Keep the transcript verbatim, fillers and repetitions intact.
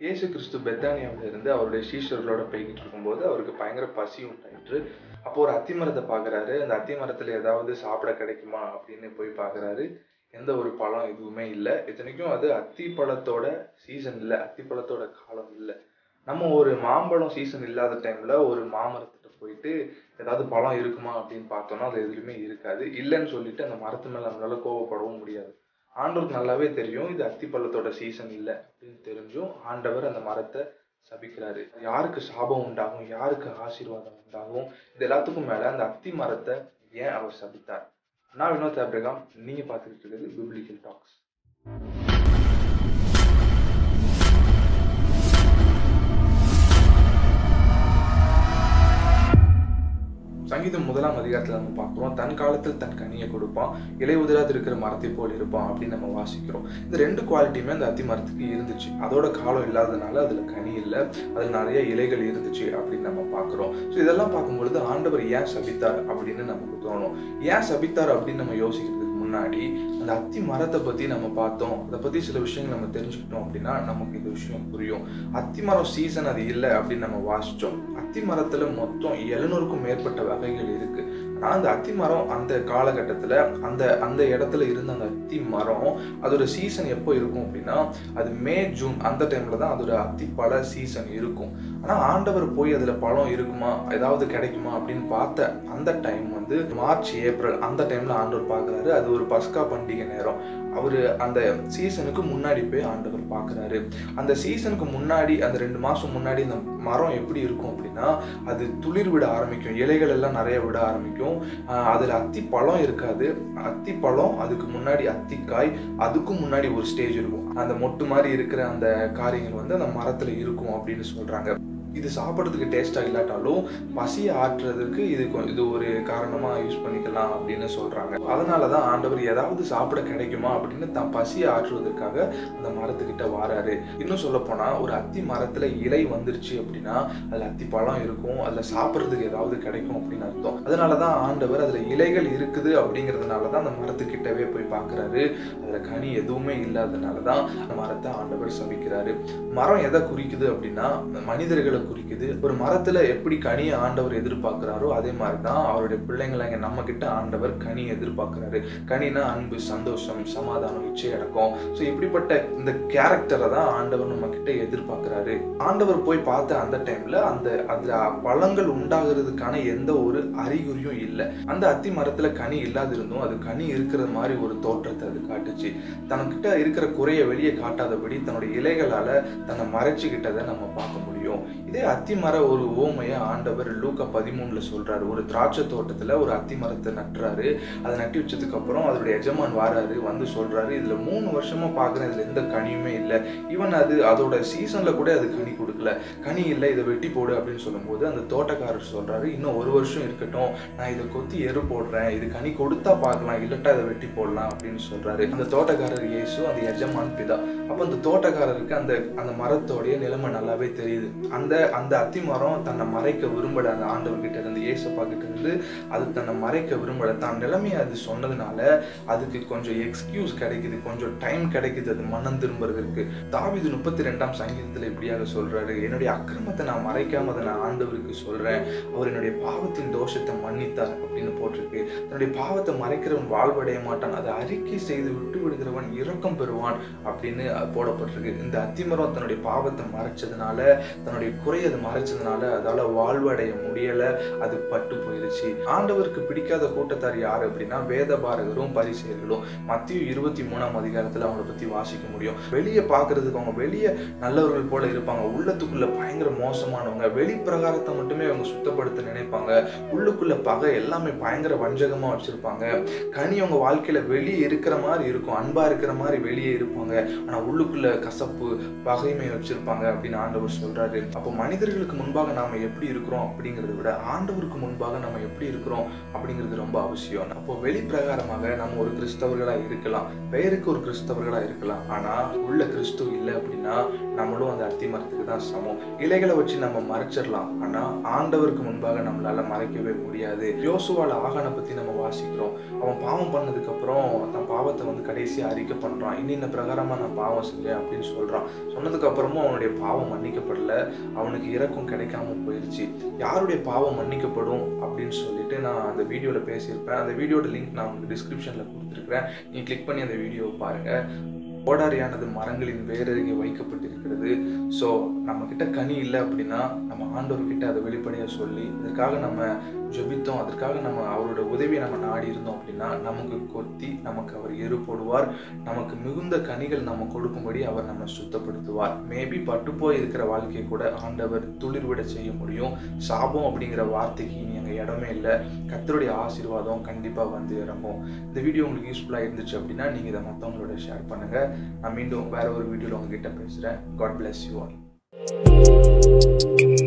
இயேசு கிறிஸ்து பெத்தானியாவில் இருந்து அவருடைய சீஷர்களோட போய்கிட்டு இருக்கும்போது அவருக்கு பயங்கர பசி உண்டாயிற்று. அப்போ ஒரு அத்திமரத்தை பார்க்குறாரு. அந்த அத்திமரத்தில் ஏதாவது சாப்பிட கிடைக்குமா அப்படின்னு போய் பார்க்குறாரு. எந்த ஒரு பழம் எதுவுமே இல்லை. இத்தனைக்கும் அது அத்தி பழத்தோட சீசன் இல்லை, அத்தி பழத்தோட காலம் இல்லை. நம்ம ஒரு மாம்பழம் சீசன் இல்லாத டைம்ல ஒரு மாமரத்திட்ட போயிட்டு ஏதாவது பழம் இருக்குமா அப்படின்னு பார்த்தோம்னா அது எதுலையுமே இருக்காது. இல்லைன்னு சொல்லிட்டு அந்த மரத்து மேல நம்மளால கோவப்படவும் முடியாது. ஆண்டவருக்கு நல்லாவே தெரியும் இது அத்தி பழத்தோட சீசன் இல்லை அப்படின்னு தெரிஞ்சும் ஆண்டவர் அந்த மரத்தை சபிக்கிறாரு. யாருக்கு சாபம் உண்டாகும், யாருக்கு ஆசீர்வாதம் உண்டாகும், இது எல்லாத்துக்கும் மேல அந்த அத்தி மரத்தை ஏன் அவர் சபித்தார்? நான் வினோத் அப்ரகாம், நீங்க பார்த்துக்கிட்டு இருக்கிறது பிப்ளிக்கல் டாக்ஸ். சங்கீதம் முதலாம் அதிகாரத்தில் நம்ம பார்க்குறோம், தன் காலத்தில் தன் கனியை கொடுப்பான், இலை உதிராது இருக்கிற மரத்தை போல் இருப்பான் அப்படின்னு நம்ம வாசிக்கிறோம். இந்த ரெண்டு குவாலிட்டியுமே அந்த அத்தி மரத்துக்கு இருந்துச்சு. அதோட காலம் இல்லாதனால அதில் கனி இல்லை, அதில் நிறைய இலைகள் இருந்துச்சு அப்படின்னு நம்ம பார்க்குறோம். ஸோ இதெல்லாம் பார்க்கும்பொழுது ஆண்டவர் ஏன் சபித்தார் அப்படின்னு நமக்கு தோணும். ஏன் சபித்தார் அப்படின்னு நம்ம யோசிக்கிறதுக்கு முன்னாடி அந்த அத்தி மரத்தை பற்றி நம்ம பார்த்தோம், அதை பற்றி சில விஷயங்கள் நம்ம தெரிஞ்சுக்கிட்டோம் அப்படின்னா நமக்கு இந்த விஷயம் புரியும். அத்தி மரம் சீசன் அது இல்லை அப்படின்னு நம்ம வாசித்தோம். அத்தி மரத்தில் மொத்தம் எழுநூறுக்கும் மேற்பட்ட வகைகள் இருக்கு. ஆனால் அந்த அத்தி மரம் அந்த காலகட்டத்தில் அந்த அந்த இடத்துல இருந்த அந்த அத்தி மரம் அதோட சீசன் எப்போ இருக்கும் அப்படின்னா அது மே ஜூன் அந்த டைம்ல தான் அதோட அத்தி பழ சீசன் இருக்கும். ஆனால் ஆண்டவர் போய் அதில் பழம் இருக்குமா, ஏதாவது கிடைக்குமா அப்படின்னு பார்த்த அந்த டைம் வந்து மார்ச் ஏப்ரல் அந்த டைம்ல ஆண்டவர் பார்க்குறாரு. அது ஒரு பஸ்கா பண்டிகை நேரம். அவரு அந்த சீசனுக்கு முன்னாடி போய் ஆண்டவர் பார்க்குறாரு. அந்த சீசனுக்கு முன்னாடி அந்த ரெண்டு மாசம் முன்னாடி அந்த மரம் எப்படி இருக்கும் அப்படின்னா அது துளிர் விட ஆரம்பிக்கும், இலைகள் எல்லாம் நிறைய விட ஆரம்பிக்கும். அதுல அத்தி பழம் இருக்காது. அத்தி பழம் அதுக்கு முன்னாடி அத்திக்காய், அதுக்கும் முன்னாடி ஒரு ஸ்டேஜ் இருக்கும். அந்த மொட்டு மாதிரி இருக்கிற அந்த காரியங்கள் வந்து அந்த மரத்துல இருக்கும் அப்படின்னு சொல்றாங்க. இது சாப்பிட்றதுக்கு டேஸ்ட்டாக இல்லாட்டாலும் பசியை ஆற்றுறதுக்கு இது இது ஒரு காரணமாக யூஸ் பண்ணிக்கலாம் அப்படின்னு சொல்கிறாங்க. அதனால தான் ஆண்டவர் ஏதாவது சாப்பிட கிடைக்குமா அப்படின்னு தான் பசியை ஆற்றுவதற்காக அந்த மரத்துக்கிட்ட வாராரு. இன்னும் சொல்லப்போனால் ஒரு அத்தி மரத்தில் இலை வந்துருச்சு அப்படின்னா அதில் அத்தி பழம் இருக்கும், அதில் சாப்பிட்றதுக்கு ஏதாவது கிடைக்கும் அப்படின்னு அர்த்தம். அதனால தான் ஆண்டவர் அதில் இலைகள் இருக்குது அப்படிங்கிறதுனால தான் அந்த மரத்துக்கிட்டவே போய் பார்க்குறாரு. அதில் கனி எதுவுமே இல்லாததுனால தான் அந்த மரத்தை ஆண்டவர் சபிக்கிறாரு. மரம் எதை குறிக்குது அப்படின்னா மனிதர்களை குறிக்குது. ஒரு மரத்துல எப்படி கனியை ஆண்டவர் எதிர்பார்க்கிறாரோ அதே மாதிரிதான் அவருடைய பிள்ளைங்களை நம்ம கிட்ட ஆண்டவர் கனி எதிர்பார்க்கிறாரு. கனினா அன்பு, சந்தோஷம், சமாதானம், இச்சை அடக்கம். ஸோ இப்படிப்பட்ட இந்த கேரக்டரை தான் ஆண்டவர் நம்ம கிட்ட எதிர்பார்க்கிறாரு. ஆண்டவர் போய் பார்த்த அந்த டைம்ல அந்த அதுல பழங்கள் உண்டாகிறதுக்கான எந்த ஒரு அறிகுறியும் இல்லை. அந்த அத்தி மரத்துல கனி இல்லாதிருந்தும் அது கனி இருக்கிற மாதிரி ஒரு தோற்றத்தை அது காட்டுச்சு. தனக்கிட்ட இருக்கிற குறைய வெளியே காட்டாதபடி தன்னுடைய இலைகளால தன்னை மறைச்சுக்கிட்டதை நம்ம பார்க்க முடியும். இதே அத்தி மர ஒரு ஓமையை ஆண்டவர் லூக்கா பதிமூணுல சொல்றாரு. ஒரு திராட்சை தோட்டத்துல ஒரு அத்தி மரத்தை நட்டுறாரு. அதை நட்டி வச்சதுக்கு அப்புறம் அதோடைய எஜமான் வாராரு, வந்து சொல்றாரு இதுல மூணு வருஷமா பாக்குறேன், இதுல எந்த கனியுமே இல்லை. ஈவன் அது அதோட சீசன்ல கூட அது கனி கொடுக்கல, கனி இல்லை, இதை வெட்டி போடு அப்படின்னு சொல்லும் போது அந்த தோட்டக்காரர் சொல்றாரு இன்னும் ஒரு வருஷம் இருக்கட்டும், நான் இதை கொத்தி எரு போடுறேன், இது கனி கொடுத்தா பார்க்கலாம், இல்லட்டா இதை வெட்டி போடலாம் அப்படின்னு சொல்றாரு. அந்த தோட்டக்காரர் இயேசு, அந்த எஜமான் பிதா. அப்ப அந்த தோட்டக்காரருக்கு அந்த அந்த மரத்தோடைய நிலைமை நல்லாவே தெரியுது. அந்த அந்த அத்தி மரம் தன்னை மறைக்க விரும்பல. அந்த ஆண்டவர்கிட்ட இருந்து, இயேசப்பா கிட்ட இருந்து அது தன்னை மறைக்க விரும்பல. தான் நிலைமையை அது சொன்னதுனால அதுக்கு கொஞ்சம் எக்ஸ்கியூஸ் கிடைக்குது, கொஞ்சம் டைம் கிடைக்குது அது மனம் திரும்புறதுக்கு. தாவீது முப்பத்தி ரெண்டாம் சங்கீதத்துல இப்படியாக சொல்றாரு, என்னுடைய அக்கிரமத்தை நான் மறைக்காம அதை நான் ஆண்டவருக்கு சொல்றேன், அவர் என்னுடைய பாவத்தின் தோஷத்தை மன்னித்தார் அப்படின்னு போட்டிருக்கு. தன்னுடைய பாவத்தை மறைக்கிறவன் வாழ்வடைய மாட்டான், அதை அறிக்கை செய்து விட்டு விடுகிறவன் இரக்கம் பெறுவான் அப்படின்னு போடப்பட்டிருக்கு. இந்த அத்திமரம் தன்னுடைய பாவத்தை மறைச்சதுனால, தன்னுடைய குறையை அது மறைச்சதுனால அதால வாழ்வடைய முடியல, அது பட்டு போயிருச்சு. ஆண்டவருக்கு பிடிக்காத கூட்டத்தார் யாரு அப்படின்னா வேதபாரகரும் பரிசேயர்களும். மத்திய இருபத்தி மூணாம் அதிகாரத்துல அவங்களை பத்தி வாசிக்க முடியும். வெளியே பாக்குறதுக்கு அவங்க வெளியே நல்லவர்கள் போல இருப்பாங்க, உள்ளத்துக்குள்ள பயங்கர மோசமானவங்க. வெளி பிரகாரத்தை மட்டுமே அவங்க சுத்தப்படுத்த நினைப்பாங்க, உள்ளுக்குள்ள பகை எல்லாமே பயங்கர வஞ்சகமா வச்சிருப்பாங்க. கனி அவங்க வாழ்க்கையில வெளியே இருக்கிற மாதிரி இருக்கும், அன்பா இருக்கிற மாதிரி வெளியே இருப்பாங்க, ஆனா உள்ளுக்குள்ள கசப்பு, பகைமை வச்சிருப்பாங்க அப்படின்னு ஆண்டவர் சொல்றாரு. அப்போ மனிதர்களுக்கு முன்பாக நாம எப்படி இருக்கிறோம் அப்படிங்கிறத விட ஆண்டவருக்கு முன்பாக நம்ம எப்படி இருக்கிறோம் அப்படிங்கிறது ரொம்ப அவசியம். அப்போ வெளிப்பிரகாரமாக நம்ம ஒரு கிறிஸ்தவர்களா இருக்கலாம், பெயருக்கு ஒரு கிறிஸ்தவர்களா இருக்கலாம், ஆனா உள்ள கிறிஸ்து இல்லை அப்படின்னா நம்மளும் அந்த அத்திமரத்துக்கு தான் சமம். இலைகளை வச்சு நம்ம மறைச்சிடலாம், ஆனா ஆண்டவருக்கு முன்பாக நம்மளால மறைக்கவே முடியாது. யோசுவால ஆகானை பத்தி நம்ம வாசிக்கிறோம். அவன் பாவம் பண்ணதுக்கு அப்புறம் தன் பாவத்தை வந்து கடைசியா அறிக்கை பண்றான். இன்னின்ன பிரகாரமா நான் பாவம் செஞ்சேன் அப்படின்னு சொல்றான். சொன்னதுக்கு அப்புறமும் அவனுடைய பாவம் மன்னிக்கப்படல, அவனுக்கு இரக்கம் கிடைக்காம போயிருச்சு. யாருடைய பாவம் மன்னிக்கப்படும் அப்படின்னு சொல்லிட்டு நான் அந்த வீடியோல பேசியிருப்பேன். அந்த வீடியோட லிங்க் நான் உங்களுக்கு டிஸ்கிரிப்ஷன்ல கொடுத்துருக்கிறேன். நீங்க கிளிக் பண்ணி அந்த வீடியோவை பாருங்க. கோடாரியானது மரங்களின் வேரருகே வைக்கப்பட்டிருக்கிறது. ஸோ நம்ம கிட்ட கனி இல்லை அப்படின்னா நம்ம ஆண்டவர்கிட்ட அதை வெளிப்படையாக சொல்லி இதற்காக நம்ம ஜெபித்தோம், அதற்காக நம்ம அவரோட உதவியை நம்ம நாடி இருந்தோம் அப்படின்னா நமக்கு கொத்தி நமக்கு அவர் எரு போடுவார், நமக்கு மிகுந்த கனிகள் நம்ம கொடுக்கும்படி அவர் நம்ம சுத்தப்படுத்துவார். மேபி பட்டுப்போய் இருக்கிற வாழ்க்கையை கூட ஆண்டவர் துளிர்விட செய்ய முடியும். சாபம் அப்படிங்கிற வார்த்தைக்கு இனி அங்கே இடமே இல்லை. கர்த்தருடைய ஆசீர்வாதம் கண்டிப்பாக வந்து இறங்கும். இந்த வீடியோ உங்களுக்கு யூஸ்ஃபுல்லாக இருந்துச்சு அப்படின்னா நீங்கள் இதை மற்றவங்களோட ஷேர் பண்ணுங்கள். நான் மீண்டும் வேற ஒரு வீடியோவில் உங்ககிட்ட பேசுகிறேன். God bless you all.